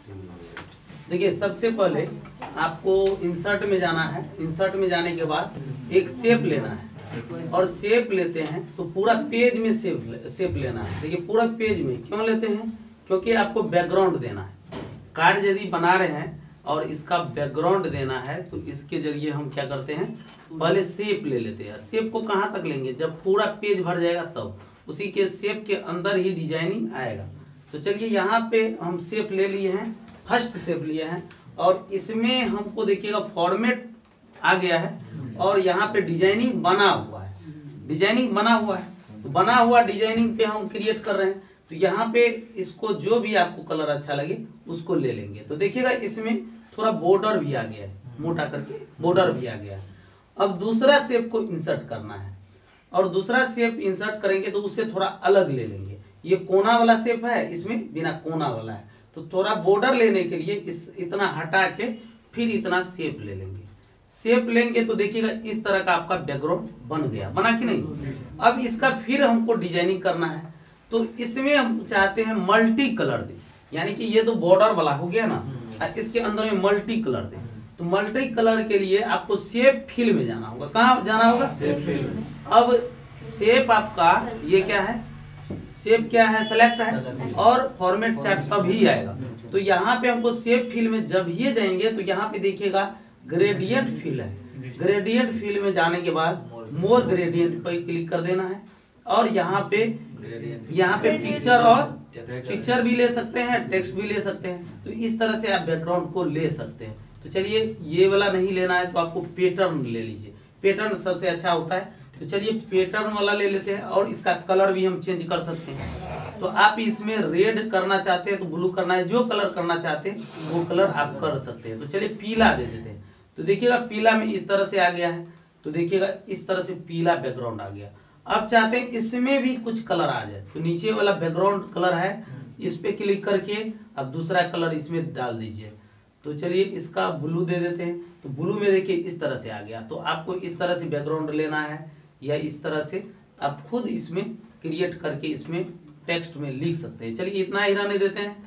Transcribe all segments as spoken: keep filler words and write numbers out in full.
देखिए सबसे पहले आपको इंसर्ट में जाना है। इंसर्ट में जाने के बाद एक शेप लेना है और शेप लेते हैं तो पूरा पेज में शेप शेप लेना है। देखिए पूरा पेज में क्यों लेते हैं? क्योंकि आपको बैकग्राउंड देना है। कार्ड यदि बना रहे हैं और इसका बैकग्राउंड देना है तो इसके जरिए हम क्या करते हैं, पहले शेप ले लेते हैं। शेप को कहाँ तक लेंगे? जब पूरा पेज भर जाएगा तब उसी के शेप के अंदर ही डिजाइनिंग आएगा। तो चलिए यहाँ पे हम शेप ले लिए हैं, फर्स्ट शेप लिए हैं और इसमें हमको देखिएगा फॉर्मेट आ गया है और यहाँ पे डिजाइनिंग बना हुआ है। डिजाइनिंग बना हुआ है तो बना हुआ डिजाइनिंग पे हम क्रिएट कर रहे हैं। तो यहाँ पे इसको जो भी आपको कलर अच्छा लगे उसको ले लेंगे। तो देखिएगा इसमें थोड़ा बॉर्डर भी आ गया है, मोटा करके बॉर्डर भी आ गया है। अब दूसरा शेप को इंसर्ट करना है और दूसरा शेप इंसर्ट करेंगे तो उससे थोड़ा अलग ले लेंगे। ये कोना वाला शेप है, इसमें बिना कोना वाला है। तो थोड़ा बॉर्डर लेने के लिए इस इतना हटा के फिर इतना शेप ले लेंगे। शेप लेंगे तो देखिएगा इस तरह का आपका बैकग्राउंड बन गया, बना कि नहीं? अब इसका फिर हमको डिजाइनिंग करना है तो इसमें हम चाहते हैं मल्टी कलर दे, यानी कि ये तो बॉर्डर वाला हो गया ना, इसके अंदर में मल्टी कलर दे। तो मल्टी कलर के लिए आपको शेप फिल में जाना होगा। कहाँ जाना होगा? शेप फिल में। अब शेप आपका ये क्या है? शेप क्या है? सेलेक्ट है और फॉर्मेट चार्ट तभी आएगा। तो यहाँ पे हमको शेप फिल में जब ये जाएंगे तो यहाँ पे देखिएगा ग्रेडियंट फिल है। ग्रेडियंट फिल में जाने के बाद मोर ग्रेडियंट पर क्लिक कर देना है और यहाँ पे यहाँ पे पिक्चर और पिक्चर भी ले सकते हैं, टेक्स्ट भी ले सकते हैं। तो इस तरह से आप बैकग्राउंड को ले सकते हैं। तो चलिए ये वाला नहीं लेना है तो आपको पैटर्न ले लीजिए। पैटर्न सबसे अच्छा होता है। तो चलिए पैटर्न वाला ले लेते हैं और इसका कलर भी हम चेंज कर सकते हैं। तो आप इसमें रेड करना चाहते हैं तो ब्लू करना है, जो कलर करना चाहते हैं वो कलर आप कर सकते हैं। तो चलिए पीला दे देते हैं। तो देखिएगा पीला में इस तरह से आ गया है। तो देखिएगा इस तरह से पीला बैकग्राउंड आ गया। अब चाहते हैं इसमें भी कुछ कलर आ जाए तो नीचे वाला बैकग्राउंड कलर है, इस पे क्लिक करके अब दूसरा कलर इसमें डाल दीजिए। तो चलिए इसका ब्लू दे देते हैं। तो ब्लू में देखिए इस तरह से आ गया। तो आपको इस तरह से बैकग्राउंड लेना है या इस तरह से आप खुद इसमें क्रिएट करके इसमें टेक्स्ट में लिख सकते हैं। चलिए इतना ही रहने देते हैं।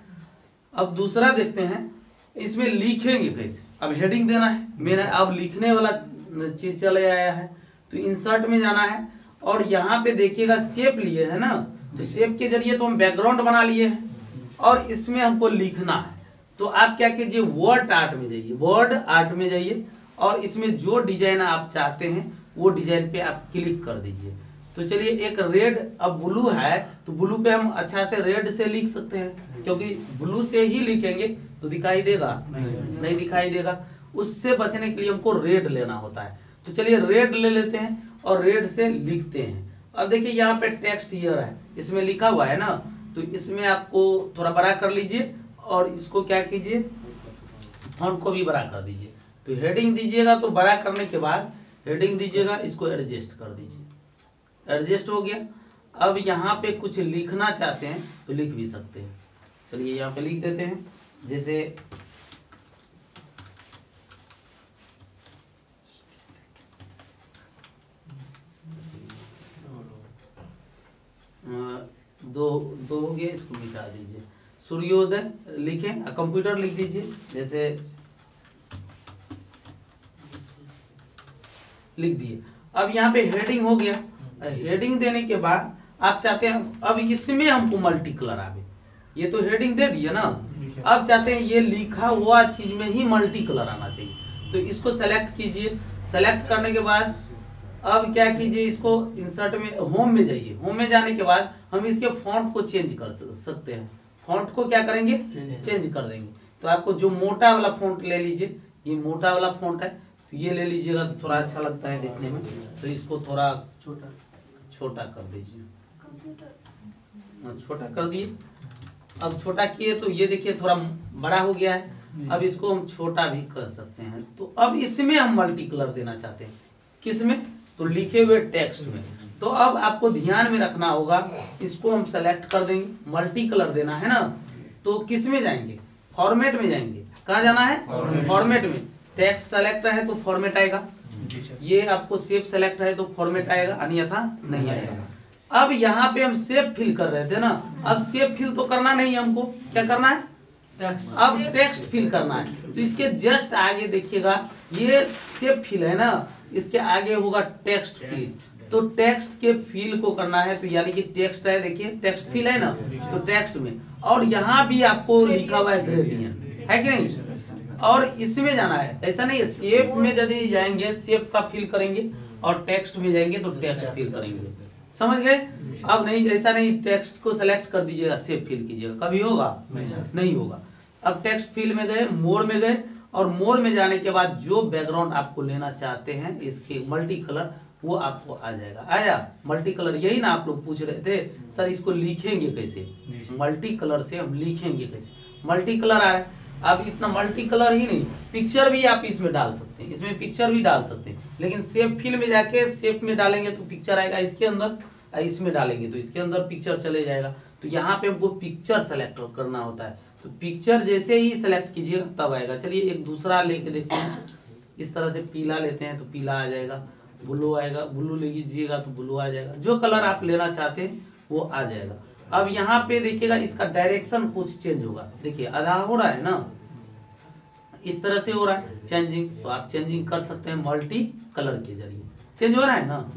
अब दूसरा देखते हैं इसमें लिखेंगे कैसे। अब हेडिंग देना है, मेरा अब लिखने वाला चीज चले आया है। तो इंसर्ट में जाना है और यहाँ पे देखिएगा शेप लिए है ना, तो शेप के जरिए तो हम बैकग्राउंड बना लिए हैं और इसमें हमको लिखना है। तो आप क्या कीजिए, वर्ड आर्ट में जाइए, वर्ड आर्ट में जाइए और इसमें जो डिजाइन आप चाहते हैं वो डिजाइन पे आप क्लिक कर दीजिए। तो चलिए एक रेड, अब ब्लू है तो ब्लू पे हम अच्छा से रेड से लिख सकते हैं, क्योंकि ब्लू से ही लिखेंगे तो दिखाई देगा नहीं, नहीं दिखाई देगा। उससे बचने के लिए हमको रेड लेना होता है। तो चलिए रेड ले लेते हैं और रेड से लिखते हैं। अब देखिए यहाँ पे टेक्स्ट हियर है, इसमें लिखा हुआ है ना, तो इसमें आपको थोड़ा बड़ा कर लीजिए और इसको क्या कीजिए, फॉन्ट को भी बड़ा कर दीजिए। तो हेडिंग दीजिएगा तो बड़ा करने के बाद हेडिंग दीजिएगा, इसको एडजस्ट कर दीजिए। एडजस्ट हो गया। अब यहाँ पे कुछ लिखना चाहते हैं तो लिख भी सकते हैं। चलिए यहाँ पे लिख देते हैं, जैसे दो दो हो गया, इसको मिटा दीजिए। सूर्योदय लिखें, कंप्यूटर लिख दीजिए, जैसे लिख दिए। अब यहाँ पे हेडिंग हो गया। हेडिंग देने के बाद आप चाहते हैं अब इसमें हमको मल्टी कलर आवे। ये तो हेडिंग दे दिया ना, अब चाहते हैं ये लिखा हुआ चीज में ही मल्टी कलर आना चाहिए। तो इसको सेलेक्ट कीजिए। सेलेक्ट करने के बाद अब क्या कीजिए, इसको इंसर्ट में होम में जाइए। होम में जाने के बाद हम इसके फॉन्ट को चेंज कर सकते हैं। फॉन्ट को क्या करेंगे, चेंज कर देंगे। तो आपको जो मोटा वाला फॉन्ट ले लीजिए, ये मोटा वाला फॉन्ट है तो ये ले लीजिएगा तो थोड़ा अच्छा लगता है देखने में। तो इसको थोड़ा छोटा छोटा कर दीजिए, छोटा कर दिए। अब छोटा किए तो ये देखिए थोड़ा बड़ा हो गया है। अब इसको हम छोटा भी कर सकते हैं। तो अब इसमें हम मल्टी कलर देना चाहते हैं, किसमें, तो लिखे हुए टेक्स्ट में। तो अब आपको ध्यान में रखना होगा, इसको हम सेलेक्ट कर देंगे, मल्टी कलर देना है ना, तो किस में जाएंगे, फॉर्मेट में जाएंगे। कहाँ जाना है, फॉर्मेट में। टेक्स्ट सेलेक्ट है तो फॉर्मेट आएगा, ये आपको शेप सेलेक्ट है तो फॉर्मेट आएगा, अन्यथा नहीं आएगा। अब यहाँ पे हम शेप फिल कर रहे थे ना, अब शेप फिल तो करना नहीं, हमको क्या करना है, अब टेक्स्ट फिल करना है, तो इसके जस्ट आगे देखिएगा ये शेप फिल है ना, इसके आगे होगा टेक्स्ट फिल। तो टेक्स्ट के फिल को करना है, तो यानी कि टेक्स्ट है, देखिए टेक्स्ट फिल है ना, तो टेक्स्ट में और यहाँ भी आपको लिखा हुआ है ग्रेडियंट, है कि नहीं, और इसमें जाना है। ऐसा नहीं है शेप में यदि जाएंगे शेप का फिल करेंगे और टेक्स्ट में जाएंगे तो टेक्स्ट फिल करेंगे, समझ गए। अब नहीं, ऐसा नहीं टेक्स्ट को सेलेक्ट कर दीजिएगा शेप फिल कीजिएगा, कभी होगा नहीं होगा। अब टेक्स्ट फिल में गए, मोर में गए, और मोर में जाने के बाद जो बैकग्राउंड आपको लेना चाहते हैं इसके मल्टी कलर वो आपको आ जाएगा। आया मल्टी कलर, यही ना आप लोग पूछ रहे थे सर इसको लिखेंगे कैसे, मल्टी कलर से हम लिखेंगे कैसे, मल्टी कलर आ रहा है। अब इतना मल्टी कलर ही नहीं, पिक्चर भी आप इसमें डाल सकते हैं, इसमें पिक्चर भी डाल सकते हैं, लेकिन शेप फिल में जाके शेप में डालेंगे तो पिक्चर आएगा इसके अंदर, इसमें डालेंगे तो इसके अंदर पिक्चर चले जाएगा। तो यहाँ पे हमको पिक्चर सेलेक्ट करना होता है, तो पिक्चर जैसे ही सेलेक्ट कीजिएगा तब आएगा। चलिए एक दूसरा लेके देखते हैं, इस तरह से पीला लेते हैं तो पीला आ जाएगा, ब्लू आएगा, ब्लू ले लीजिएगा तो ब्लू आ जाएगा, जो कलर आप लेना चाहते हैं वो आ जाएगा। अब यहाँ पे देखिएगा इसका डायरेक्शन कुछ चेंज होगा, देखिए आधा हो रहा है ना, इस तरह से हो रहा है चेंजिंग, तो आप चेंजिंग कर सकते हैं मल्टी कलर के जरिए, चेंज हो रहा है ना।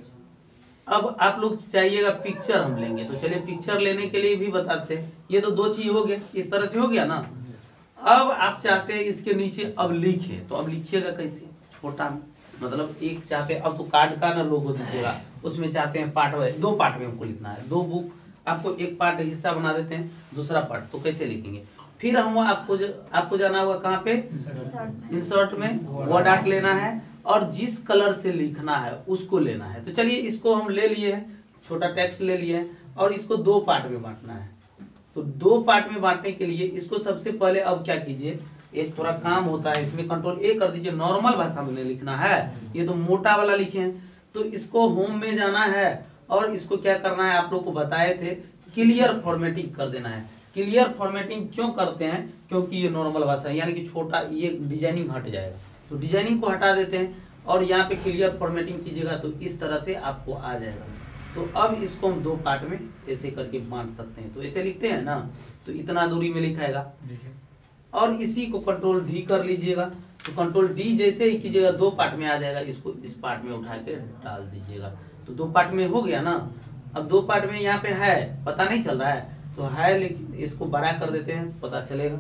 अब आप लोग चाहिएगा पिक्चर हम लेंगे, तो चलिए पिक्चर लेने के लिए भी बताते हैं। ये तो दो चीज हो गए, इस तरह से हो गया ना। अब आप चाहते हैं इसके नीचे अब लिखे, तो अब लिखिएगा कैसे, छोटा में, मतलब एक चाहते हैं, अब तो कार्ड का ना लोगो दीजिएगा, उसमें चाहते हैं पार्ट वाइज, दो पार्ट में हमको लिखना है, दो बुक आपको एक पार्ट हिस्सा बना देते हैं, दूसरा पार्ट, तो कैसे लिखेंगे। फिर हम आपको ज, आपको जाना होगा कहाँ पे, इंसर्ट में, वर्ड आर्ट लेना है और जिस कलर से लिखना है उसको लेना है। तो चलिए इसको हम ले लिए हैं, छोटा टेक्स्ट ले लिए हैं और इसको दो पार्ट में बांटना है। तो दो पार्ट में बांटने के लिए इसको सबसे पहले अब क्या कीजिए, एक थोड़ा काम होता है इसमें, कंट्रोल ए कर दीजिए, नॉर्मल भाषा में लिखना है, ये तो मोटा वाला लिखे हैं। तो इसको होम में जाना है और इसको क्या करना है, आप लोग को बताए थे, क्लियर फॉर्मेटिंग कर देना है। क्लियर फॉर्मेटिंग क्यों करते हैं, क्योंकि ये नॉर्मल भाषा है, यानी कि छोटा, ये डिजाइनिंग हट जाएगा, तो डिजाइनिंग को हटा देते हैं और यहाँ पे क्लियर फॉर्मेटिंग कीजिएगा तो इस तरह से आपको आ जाएगा। तो अब इसको हम दो पार्ट में ऐसे करके बांट सकते हैं, तो ऐसे लिखते हैं ना, तो इतना दूरी में लिखाएगा और इसी को कंट्रोल डी कर लीजिएगा, तो कंट्रोल डी जैसे ही कीजिएगा दो पार्ट में आ जाएगा, इसको इस पार्ट में उठा के डाल दीजिएगा, तो दो पार्ट में हो गया ना। अब दो पार्ट में यहाँ पे है, पता नहीं चल रहा है तो है, लेकिन इसको बड़ा कर देते हैं, पता चलेगा।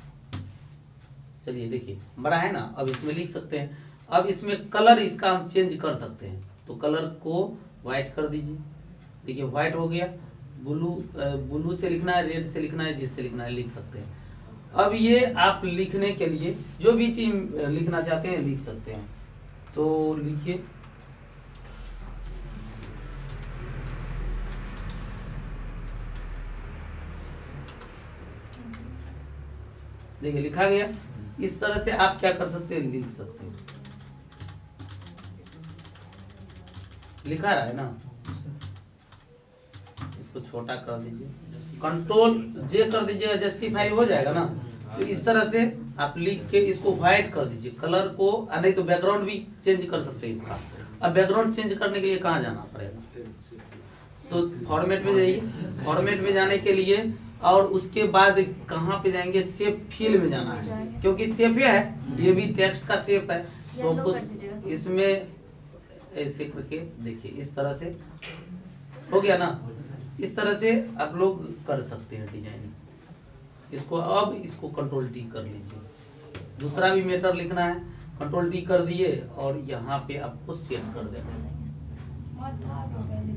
चलिए देखिए बड़ा है ना, अब इसमें लिख सकते हैं। अब इसमें कलर इसका हम चेंज कर सकते हैं, तो कलर को व्हाइट कर दीजिए, देखिए व्हाइट हो गया, ब्लू ब्लू से लिखना है, रेड से लिखना है, जिससे लिखना है लिख सकते हैं। अब ये आप लिखने के लिए जो भी चीज लिखना चाहते हैं लिख सकते हैं, तो लिखिए, देखिए लिखा गया। इस तरह से आप क्या कर सकते हैं, लिख सकते हैं, लिखा रहा है ना, इसको छोटा कर दीजिए, कंट्रोल जे कर दीजिएगा, जस्टिफाई हो जाएगा ना। तो इस तरह से आप लिख के इसको व्हाइट कर दीजिए, कलर को, नहीं तो बैकग्राउंड भी चेंज कर सकते हैं इसका। अब बैकग्राउंड चेंज करने के लिए कहाँ जाना पड़ेगा, तो फॉर्मेट में जाइए, फॉर्मेट में जाने के लिए और उसके बाद कहाँ पे जाएंगे, शेप फिल में जाना है, क्योंकि शेप है, ये भी टेक्स्ट का शेप है, तो हमको इसमें ऐसे करके देखिए, इस तरह से हो गया ना। इस तरह से आप लोग कर सकते हैं डिजाइनिंग इसको। अब इसको कंट्रोल डी कर लीजिए, दूसरा भी मैटर लिखना है, कंट्रोल डी कर दिए और यहाँ पे आपको सेट कर देना है,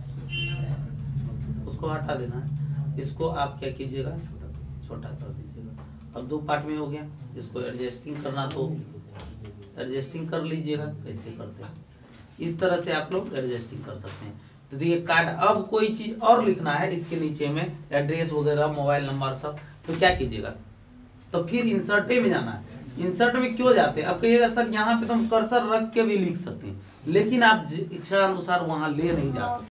उसको हटा देना है। इसको आप क्या कीजिएगा, छोटा कर दीजिएगा। अब दो पार्ट में हो गया, इसको एडजस्टिंग करना तो एडजस्टिंग कर लीजिएगा, कैसे करते हैं इस तरह से आप लोग एडजस्टिंग कर सकते हैं। तो देखिए कार्ड, अब कोई चीज और लिखना है इसके नीचे में, एड्रेस वगैरह, मोबाइल नंबर सब, तो क्या कीजिएगा, तो फिर इंसर्टे में जाना है। इंसर्ट में क्यों जाते हैं, अब कहिएगा सर यहाँ पे तो हम कर्सर रख के भी लिख सकते हैं, लेकिन आप इच्छा अनुसार वहां ले नहीं जा सकते।